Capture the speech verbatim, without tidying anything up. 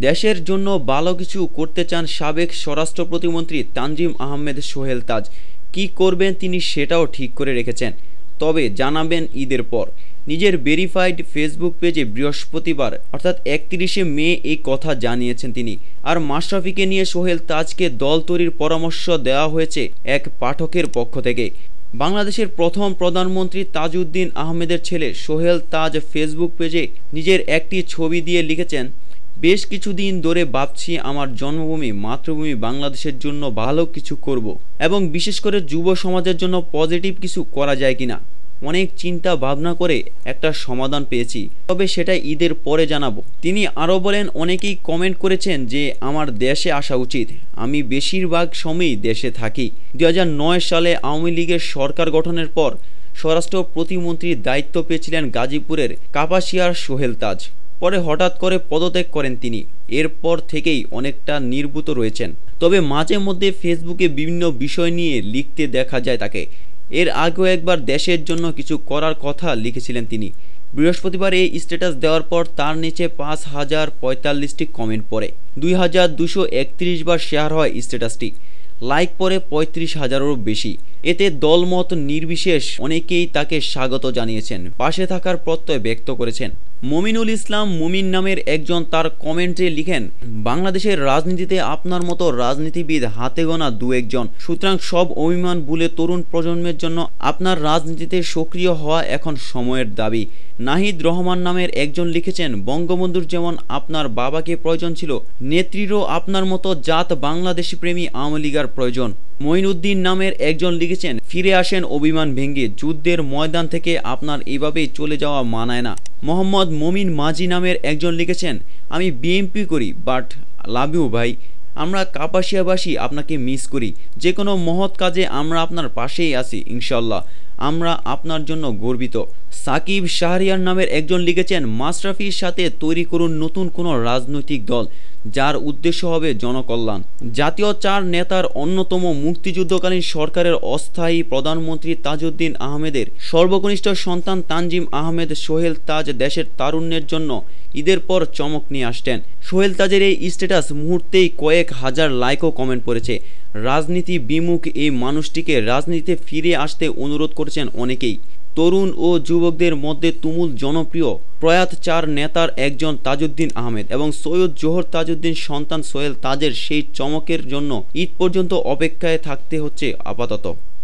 দেশের জন্য ভালো কিছু করতে চান সাবেক স্বরাষ্ট্র প্রতিমন্ত্রী তানজিম আহমেদ সোহেল তাজ। কি করবেন তিনি সেটাও ঠিক করে রেখেছেন, তবে জানাবেন ঈদের পর। নিজের ভেরিফাইড ফেসবুক পেজে বৃহস্পতিবার অর্থাৎ একত্রিশে মে এই কথা জানিয়েছেন তিনি। আর মাশরাফিকে নিয়ে সোহেল তাজকে দল তৈরির পরামর্শ দেওয়া হয়েছে এক পাঠকের পক্ষ থেকে। বাংলাদেশের প্রথম প্রধানমন্ত্রী তাজউদ্দিন আহমেদের ছেলে সোহেল তাজ ফেসবুক পেজে নিজের একটি ছবি দিয়ে লিখেছেন, বেশ কিছুদিন ধরে ভাবছি আমার জন্মভূমি মাতৃভূমি বাংলাদেশের জন্য ভালো কিছু করব এবং বিশেষ করে যুব সমাজের জন্য পজিটিভ কিছু করা যায় কিনা। অনেক চিন্তা ভাবনা করে একটা সমাধান পেয়েছি, তবে সেটা ঈদের পরে জানাবো। তিনি আরও বলেন, অনেকেই কমেন্ট করেছেন যে আমার দেশে আসা উচিত। আমি বেশিরভাগ সময়ই দেশে থাকি। দুই হাজার নয় সালে আওয়ামী লীগের সরকার গঠনের পর স্বরাষ্ট্র প্রতিমন্ত্রীর দায়িত্ব পেয়েছিলেন গাজীপুরের কাপাসিয়ার সোহেল তাজ। পরে হঠাৎ করে পদত্যাগ করেন তিনি। এরপর থেকেই অনেকটা নির্বুত রয়েছেন, তবে মাঝে মধ্যে ফেসবুকে বিভিন্ন বিষয় নিয়ে লিখতে দেখা যায় তাকে। এর আগেও একবার দেশের জন্য কিছু করার কথা লিখেছিলেন তিনি। বৃহস্পতিবার এই স্ট্যাটাস দেওয়ার পর তার নিচে পাঁচ হাজার পঁয়তাল্লিশটি কমেন্ট পড়ে। দুই হাজার দুশো একত্রিশ বার শেয়ার হয় স্ট্যাটাসটি। লাইক পড়ে পঁয়ত্রিশ হাজারেরও বেশি। এতে দলমত নির্বিশেষ অনেকেই তাকে স্বাগত জানিয়েছেন, পাশে থাকার প্রত্যয় ব্যক্ত করেছেন। মমিনুল ইসলাম মুমিন নামের একজন তার কমেন্টে লিখেন, বাংলাদেশের রাজনীতিতে আপনার মতো রাজনীতিবিদ হাতে গোনা দু একজন, সুতরাং সব অভিমান ভুলে তরুণ প্রজন্মের জন্য আপনার রাজনীতিতে সক্রিয় হওয়া এখন সময়ের দাবি। নাহিদ রহমান নামের একজন লিখেছেন, বঙ্গবন্ধুর যেমন আপনার বাবাকে প্রয়োজন ছিল, নেত্রীরও আপনার মতো জাত বাংলাদেশি প্রেমী আওয়ামী লীগের প্রয়োজন। মঈনুদ্দিন নামের একজন লিখেছেন, ফিরে আসেন অভিমান ভেঙে, যুদ্ধের ময়দান থেকে আপনার এভাবেই চলে যাওয়া মানায় না। মোহাম্মদ মমিন মাঝি নামের একজন লিখেছেন, আমি বিএনপি করি বাট লাভ ইউ ভাই, আমরা কাপাসিয়াবাসী আপনাকে মিস করি। যে কোনো মহৎ কাজে আমরা আপনার পাশেই আছি ইনশাল্লাহ, আমরা আপনার জন্য গর্বিত। সাকিব শাহরিয়ার নামের একজন লিখেছেন, মাশরাফির সাথে তৈরি করুন নতুন কোনো রাজনৈতিক দল যার উদ্দেশ্য হবে জনকল্যাণ। জাতীয় চার নেতার অন্যতম মুক্তিযুদ্ধকালীন সরকারের অস্থায়ী প্রধানমন্ত্রী তাজউদ্দিন আহমেদের সর্বকনিষ্ঠ সন্তান তানজিম আহমেদ সোহেল তাজ দেশের তারুণ্যের জন্য ঈদের পর চমক নিয়ে আসছেন। সোহেল তাজের এই স্ট্যাটাস মুহূর্তেই কয়েক হাজার লাইক ও কমেন্ট পড়েছে। রাজনীতি বিমুখ এই মানুষটিকে রাজনীতিতে ফিরে আসতে অনুরোধ করেছেন অনেকেই। তরুণ ও যুবকদের মধ্যে তুমুল জনপ্রিয় প্রয়াত চার নেতার একজন তাজউদ্দিন আহমেদ এবং সৈয়দ জোহর তাজউদ্দিন সন্তান সোহেল তাজের সেই চমকের জন্য ঈদ পর্যন্ত অপেক্ষায় থাকতে হচ্ছে আপাতত।